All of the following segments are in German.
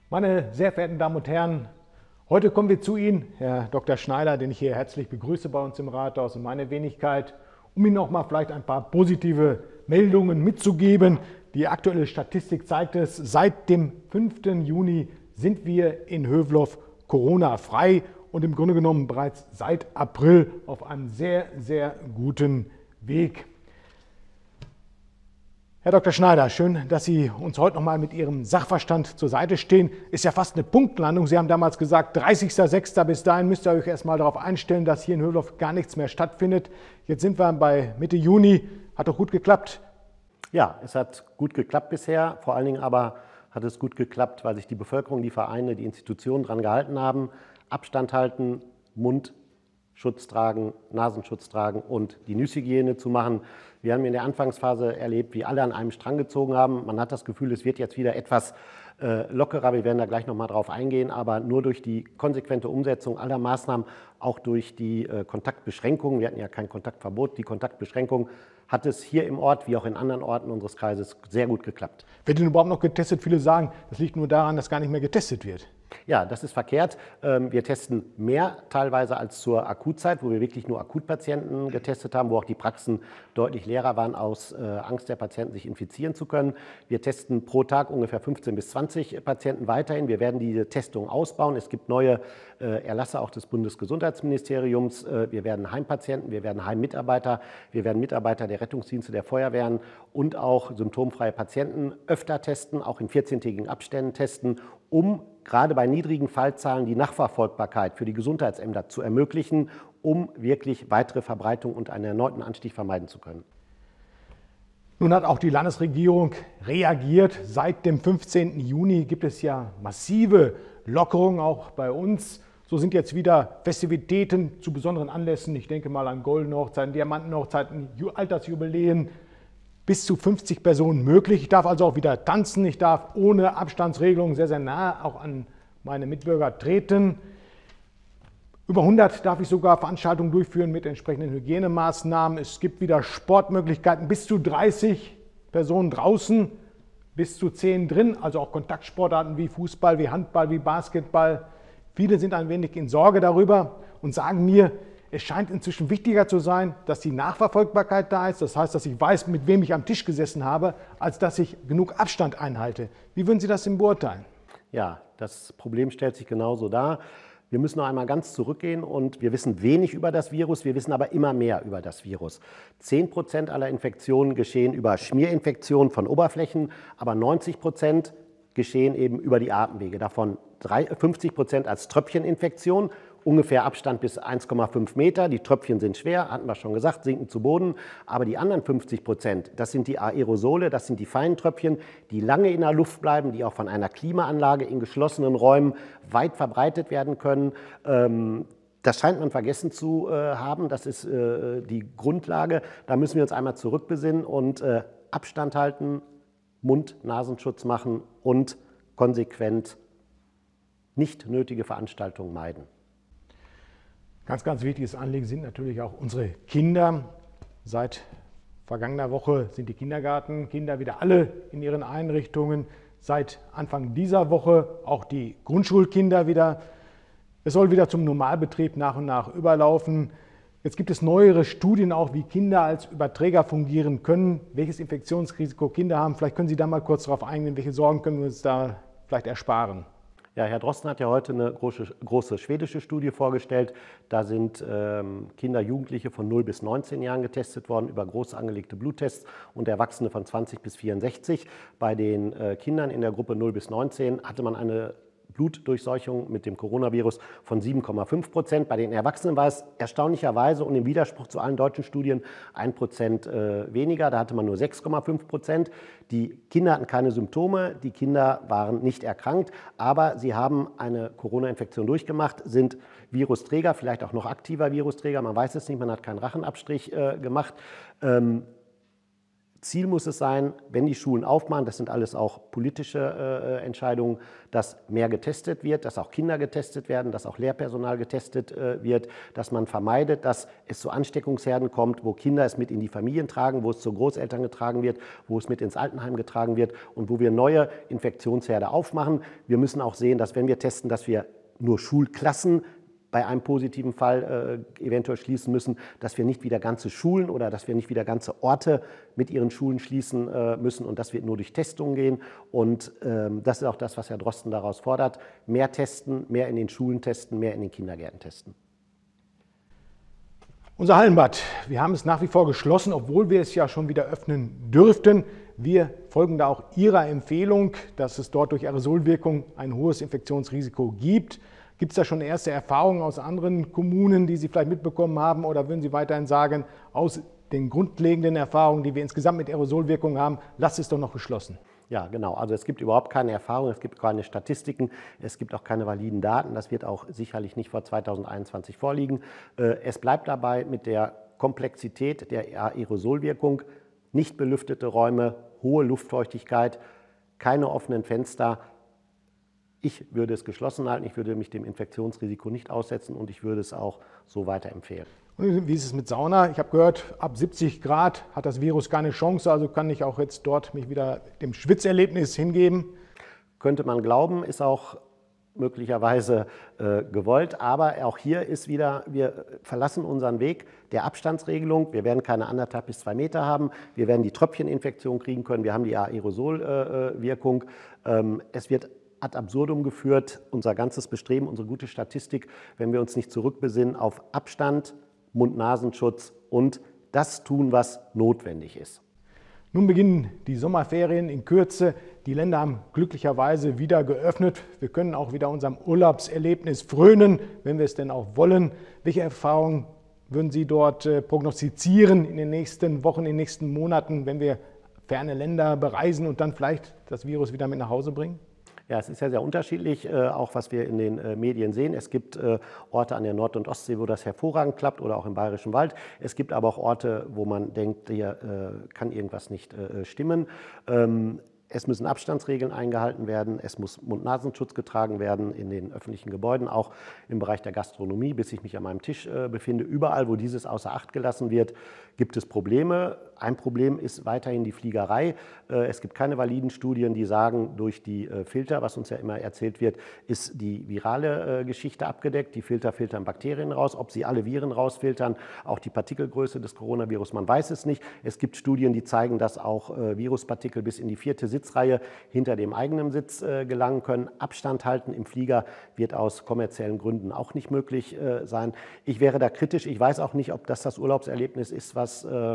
Meine sehr verehrten Damen und Herren, heute kommen wir zu Ihnen, Herr Dr. Schneider, den ich hier herzlich begrüße bei uns im Rathaus in meiner Wenigkeit, um Ihnen noch mal vielleicht ein paar positive Meldungen mitzugeben. Die aktuelle Statistik zeigt es, seit dem 5. Juni sind wir in Hövelhof Corona-frei und im Grunde genommen bereits seit April auf einem sehr, sehr guten Weg. Herr Dr. Schneider, schön, dass Sie uns heute noch mal mit Ihrem Sachverstand zur Seite stehen. Ist ja fast eine Punktlandung. Sie haben damals gesagt, 30.06. Bis dahin müsst ihr euch erstmal darauf einstellen, dass hier in Hövelhof gar nichts mehr stattfindet. Jetzt sind wir bei Mitte Juni. Hat doch gut geklappt. Ja, es hat gut geklappt bisher. Vor allen Dingen aber hat es gut geklappt, weil sich die Bevölkerung, die Vereine, die Institutionen daran gehalten haben. Abstand halten, Mundschutz tragen, Nasenschutz tragen und die Nusshygiene zu machen. Wir haben in der Anfangsphase erlebt, wie alle an einem Strang gezogen haben. Man hat das Gefühl, es wird jetzt wieder etwas lockerer. Wir werden da gleich noch mal drauf eingehen. Aber nur durch die konsequente Umsetzung aller Maßnahmen, auch durch die Kontaktbeschränkungen, wir hatten ja kein Kontaktverbot, die Kontaktbeschränkung, hat es hier im Ort wie auch in anderen Orten unseres Kreises sehr gut geklappt. Wird denn überhaupt noch getestet? Viele sagen, das liegt nur daran, dass gar nicht mehr getestet wird. Ja, das ist verkehrt. Wir testen mehr teilweise als zur Akutzeit, wo wir wirklich nur Akutpatienten getestet haben, wo auch die Praxen deutlich leerer waren, aus Angst der Patienten, sich infizieren zu können. Wir testen pro Tag ungefähr 15 bis 20 Patienten weiterhin. Wir werden diese Testung ausbauen. Es gibt neue Erlasse auch des Bundesgesundheitsministeriums. Wir werden Heimpatienten, wir werden Heimmitarbeiter, wir werden Mitarbeiter der Rettungsdienste, der Feuerwehren und auch symptomfreie Patienten öfter testen, auch in 14-tägigen Abständen testen, um gerade bei niedrigen Fallzahlen die Nachverfolgbarkeit für die Gesundheitsämter zu ermöglichen, um wirklich weitere Verbreitung und einen erneuten Anstieg vermeiden zu können. Nun hat auch die Landesregierung reagiert. Seit dem 15. Juni gibt es ja massive Lockerungen auch bei uns. So sind jetzt wieder Festivitäten zu besonderen Anlässen, ich denke mal an goldene Hochzeiten, Diamantenhochzeiten, Altersjubiläen, bis zu 50 Personen möglich. Ich darf also auch wieder tanzen, ich darf ohne Abstandsregelung sehr, sehr nah auch an meine Mitbürger treten. Über 100 darf ich sogar Veranstaltungen durchführen mit entsprechenden Hygienemaßnahmen. Es gibt wieder Sportmöglichkeiten, bis zu 30 Personen draußen, bis zu 10 drin, also auch Kontaktsportarten wie Fußball, wie Handball, wie Basketball. Viele sind ein wenig in Sorge darüber und sagen mir, es scheint inzwischen wichtiger zu sein, dass die Nachverfolgbarkeit da ist. Das heißt, dass ich weiß, mit wem ich am Tisch gesessen habe, als dass ich genug Abstand einhalte. Wie würden Sie das denn beurteilen? Ja, das Problem stellt sich genauso dar. Wir müssen noch einmal ganz zurückgehen und wir wissen wenig über das Virus, wir wissen aber immer mehr über das Virus. 10% aller Infektionen geschehen über Schmierinfektionen von Oberflächen, aber 90% geschehen eben über die Atemwege. Davon 50% als Tröpfcheninfektion, ungefähr Abstand bis 1,5 Meter. Die Tröpfchen sind schwer, hatten wir schon gesagt, sinken zu Boden. Aber die anderen 50%, das sind die Aerosole, das sind die feinen Tröpfchen, die lange in der Luft bleiben, die auch von einer Klimaanlage in geschlossenen Räumen weit verbreitet werden können. Das scheint man vergessen zu haben, das ist die Grundlage. Da müssen wir uns einmal zurückbesinnen und Abstand halten, Mund-Nasenschutz machen und konsequent nicht nötige Veranstaltungen meiden. Ganz, ganz wichtiges Anliegen sind natürlich auch unsere Kinder. Seit vergangener Woche sind die Kindergartenkinder wieder alle in ihren Einrichtungen. Seit Anfang dieser Woche auch die Grundschulkinder wieder. Es soll wieder zum Normalbetrieb nach und nach überlaufen. Jetzt gibt es neuere Studien auch, wie Kinder als Überträger fungieren können, welches Infektionsrisiko Kinder haben. Vielleicht können Sie da mal kurz darauf eingehen, welche Sorgen können wir uns da vielleicht ersparen. Ja, Herr Drosten hat ja heute eine große schwedische Studie vorgestellt. Da sind Kinder, Jugendliche von 0 bis 19 Jahren getestet worden über groß angelegte Bluttests und Erwachsene von 20 bis 64. Bei den Kindern in der Gruppe 0 bis 19 hatte man eine Blutdurchseuchung mit dem Coronavirus von 7,5%. Bei den Erwachsenen war es erstaunlicherweise und im Widerspruch zu allen deutschen Studien 1% weniger. Da hatte man nur 6,5%. Die Kinder hatten keine Symptome, die Kinder waren nicht erkrankt, aber sie haben eine Corona-Infektion durchgemacht, sind Virusträger, vielleicht auch noch aktiver Virusträger, man weiß es nicht, man hat keinen Rachenabstrich gemacht. Ziel muss es sein, wenn die Schulen aufmachen, das sind alles auch politische Entscheidungen, dass mehr getestet wird, dass auch Kinder getestet werden, dass auch Lehrpersonal getestet wird, dass man vermeidet, dass es zu Ansteckungsherden kommt, wo Kinder es mit in die Familien tragen, wo es zu Großeltern getragen wird, wo es mit ins Altenheim getragen wird und wo wir neue Infektionsherde aufmachen. Wir müssen auch sehen, dass wenn wir testen, dass wir nur Schulklassen bei einem positiven Fall eventuell schließen müssen, dass wir nicht wieder ganze Schulen oder dass wir nicht wieder ganze Orte mit ihren Schulen schließen müssen und das wird nur durch Testungen gehen. Und das ist auch das, was Herr Drosten daraus fordert. Mehr testen, mehr in den Schulen testen, mehr in den Kindergärten testen. Unser Hallenbad, wir haben es nach wie vor geschlossen, obwohl wir es ja schon wieder öffnen dürften. Wir folgen da auch Ihrer Empfehlung, dass es dort durch Aerosolwirkung ein hohes Infektionsrisiko gibt. Gibt es da schon erste Erfahrungen aus anderen Kommunen, die Sie vielleicht mitbekommen haben? Oder würden Sie weiterhin sagen, aus den grundlegenden Erfahrungen, die wir insgesamt mit Aerosolwirkung haben, lasst es doch noch geschlossen? Ja, genau. Also es gibt überhaupt keine Erfahrung, es gibt keine Statistiken, es gibt auch keine validen Daten. Das wird auch sicherlich nicht vor 2021 vorliegen. Es bleibt dabei mit der Komplexität der Aerosolwirkung, nicht belüftete Räume, hohe Luftfeuchtigkeit, keine offenen Fenster. Ich würde es geschlossen halten, ich würde mich dem Infektionsrisiko nicht aussetzen und ich würde es auch so weiterempfehlen. Und wie ist es mit Sauna? Ich habe gehört, ab 70 Grad hat das Virus keine Chance, also kann ich auch jetzt dort mich wieder dem Schwitzerlebnis hingeben? Könnte man glauben, ist auch möglicherweise gewollt, aber auch hier ist wieder, wir verlassen unseren Weg der Abstandsregelung. Wir werden keine 1,5 bis 2 Meter haben, wir werden die Tröpfcheninfektion kriegen können, wir haben die Aerosolwirkung. Es wird ad absurdum geführt, unser ganzes Bestreben, unsere gute Statistik, wenn wir uns nicht zurückbesinnen auf Abstand, Mund-Nasenschutz und das tun, was notwendig ist. Nun beginnen die Sommerferien in Kürze. Die Länder haben glücklicherweise wieder geöffnet. Wir können auch wieder unserem Urlaubserlebnis frönen, wenn wir es denn auch wollen. Welche Erfahrungen würden Sie dort prognostizieren in den nächsten Wochen, in den nächsten Monaten, wenn wir ferne Länder bereisen und dann vielleicht das Virus wieder mit nach Hause bringen? Ja, es ist ja sehr unterschiedlich, auch was wir in den Medien sehen. Es gibt Orte an der Nord- und Ostsee, wo das hervorragend klappt oder auch im Bayerischen Wald. Es gibt aber auch Orte, wo man denkt, hier kann irgendwas nicht stimmen. Es müssen Abstandsregeln eingehalten werden, es muss Mund-Nasenschutz getragen werden in den öffentlichen Gebäuden, auch im Bereich der Gastronomie, bis ich mich an meinem Tisch befinde. Überall, wo dieses außer Acht gelassen wird, gibt es Probleme. Ein Problem ist weiterhin die Fliegerei. Es gibt keine validen Studien, die sagen, durch die Filter, was uns ja immer erzählt wird, ist die virale Geschichte abgedeckt. Die Filter filtern Bakterien raus. Ob sie alle Viren rausfiltern, auch die Partikelgröße des Coronavirus, man weiß es nicht. Es gibt Studien, die zeigen, dass auch Viruspartikel bis in die 4. Sitzreihe hinter dem eigenen Sitz gelangen können. Abstand halten im Flieger wird aus kommerziellen Gründen auch nicht möglich sein. Ich wäre da kritisch. Ich weiß auch nicht, ob das Urlaubserlebnis ist, was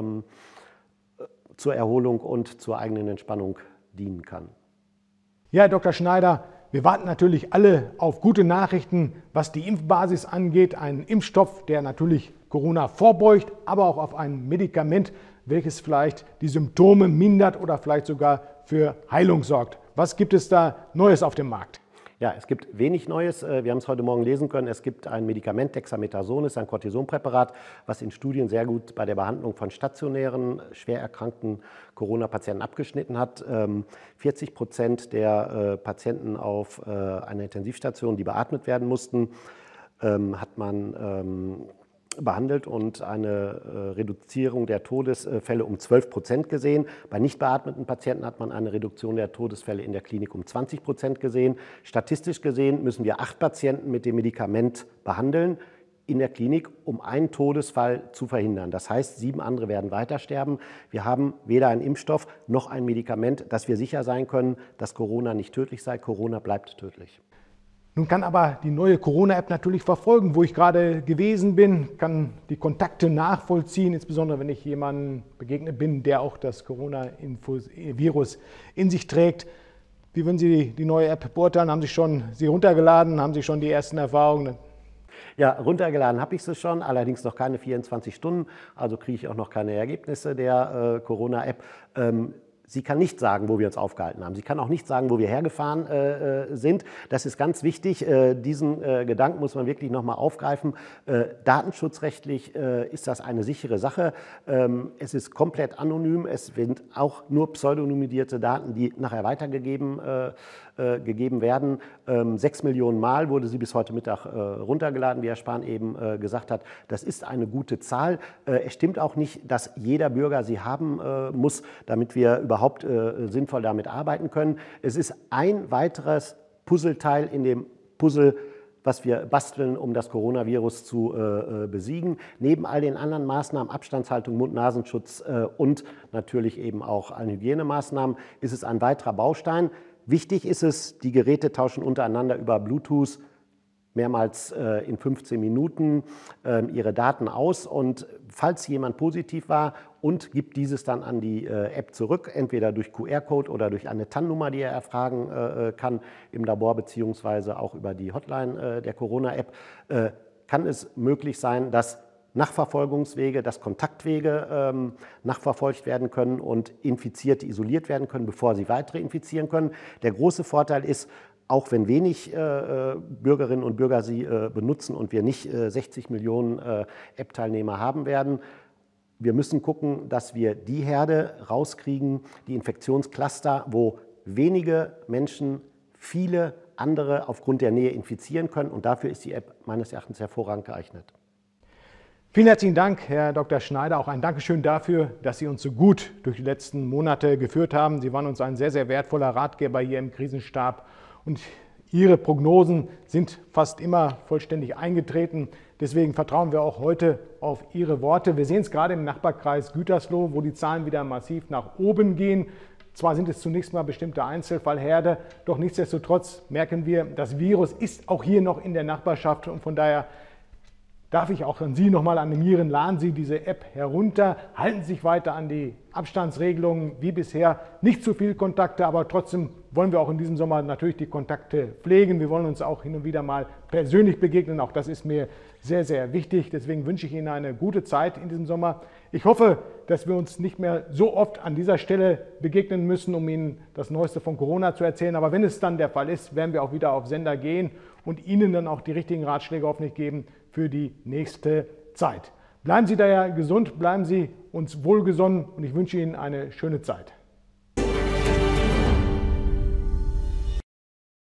zur Erholung und zur eigenen Entspannung dienen kann. Ja, Herr Dr. Schneider, wir warten natürlich alle auf gute Nachrichten, was die Impfbasis angeht. Ein Impfstoff, der natürlich Corona vorbeugt, aber auch auf ein Medikament, welches vielleicht die Symptome mindert oder vielleicht sogar für Heilung sorgt. Was gibt es da Neues auf dem Markt? Ja, es gibt wenig Neues. Wir haben es heute Morgen lesen können. Es gibt ein Medikament, Dexamethason, ist ein Cortisonpräparat, was in Studien sehr gut bei der Behandlung von stationären, schwer erkrankten Corona-Patienten abgeschnitten hat. 40% der Patienten auf einer Intensivstation, die beatmet werden mussten, hat man behandelt und eine Reduzierung der Todesfälle um 12% gesehen. Bei nicht beatmeten Patienten hat man eine Reduktion der Todesfälle in der Klinik um 20% gesehen. Statistisch gesehen müssen wir 8 Patienten mit dem Medikament behandeln in der Klinik, um einen Todesfall zu verhindern. Das heißt, 7 andere werden weiter sterben. Wir haben weder einen Impfstoff noch ein Medikament, dass wir sicher sein können, dass Corona nicht tödlich sei. Corona bleibt tödlich. Nun kann aber die neue Corona-App natürlich verfolgen, wo ich gerade gewesen bin, kann die Kontakte nachvollziehen, insbesondere wenn ich jemandem begegnet bin, der auch das Corona-Virus in sich trägt. Wie würden Sie die neue App beurteilen? Haben Sie runtergeladen? Haben Sie schon die ersten Erfahrungen? Ja, runtergeladen habe ich sie schon, allerdings noch keine 24 Stunden, also kriege ich auch noch keine Ergebnisse der Corona-App. Sie kann nicht sagen, wo wir uns aufgehalten haben. Sie kann auch nicht sagen, wo wir hergefahren sind. Das ist ganz wichtig. Diesen Gedanken muss man wirklich nochmal aufgreifen. Datenschutzrechtlich ist das eine sichere Sache. Es ist komplett anonym. Es sind auch nur pseudonymierte Daten, die nachher weitergegeben werden. 6 Millionen Mal wurde sie bis heute Mittag runtergeladen, wie Herr Spahn eben gesagt hat. Das ist eine gute Zahl. Es stimmt auch nicht, dass jeder Bürger sie haben muss, damit wir überhaupt sinnvoll damit arbeiten können. Es ist ein weiteres Puzzleteil in dem Puzzle, was wir basteln, um das Coronavirus zu besiegen. Neben all den anderen Maßnahmen, Abstandshaltung, Mund-Nasenschutz und natürlich eben auch allen Hygienemaßnahmen, ist es ein weiterer Baustein. Wichtig ist es, die Geräte tauschen untereinander über Bluetooth mehrmals in 15 Minuten ihre Daten aus, und falls jemand positiv war und gibt dieses dann an die App zurück, entweder durch QR-Code oder durch eine TAN-Nummer, die er erfragen kann im Labor, beziehungsweise auch über die Hotline der Corona-App, kann es möglich sein, dass Nachverfolgungswege, dass Kontaktwege nachverfolgt werden können und Infizierte isoliert werden können, bevor sie weitere infizieren können. Der große Vorteil ist, auch wenn wenig Bürgerinnen und Bürger sie benutzen und wir nicht 60 Millionen App-Teilnehmer haben werden, wir müssen gucken, dass wir die Herde rauskriegen, die Infektionscluster, wo wenige Menschen viele andere aufgrund der Nähe infizieren können. Und dafür ist die App meines Erachtens hervorragend geeignet. Vielen herzlichen Dank, Herr Dr. Schneider. Auch ein Dankeschön dafür, dass Sie uns so gut durch die letzten Monate geführt haben. Sie waren uns ein sehr, sehr wertvoller Ratgeber hier im Krisenstab. Und Ihre Prognosen sind fast immer vollständig eingetreten. Deswegen vertrauen wir auch heute auf Ihre Worte. Wir sehen es gerade im Nachbarkreis Gütersloh, wo die Zahlen wieder massiv nach oben gehen. Zwar sind es zunächst mal bestimmte Einzelfallherde, doch nichtsdestotrotz merken wir, das Virus ist auch hier noch in der Nachbarschaft, und von daher darf ich auch an Sie nochmal animieren, laden Sie diese App herunter, halten Sie sich weiter an die Abstandsregelungen wie bisher. Nicht zu viel Kontakte, aber trotzdem wollen wir auch in diesem Sommer natürlich die Kontakte pflegen. Wir wollen uns auch hin und wieder mal persönlich begegnen. Auch das ist mir sehr, sehr wichtig. Deswegen wünsche ich Ihnen eine gute Zeit in diesem Sommer. Ich hoffe, dass wir uns nicht mehr so oft an dieser Stelle begegnen müssen, um Ihnen das Neueste von Corona zu erzählen. Aber wenn es dann der Fall ist, werden wir auch wieder auf Sender gehen und Ihnen dann auch die richtigen Ratschläge hoffentlich geben für die nächste Zeit. Bleiben Sie daher gesund, bleiben Sie uns wohlgesonnen, und ich wünsche Ihnen eine schöne Zeit.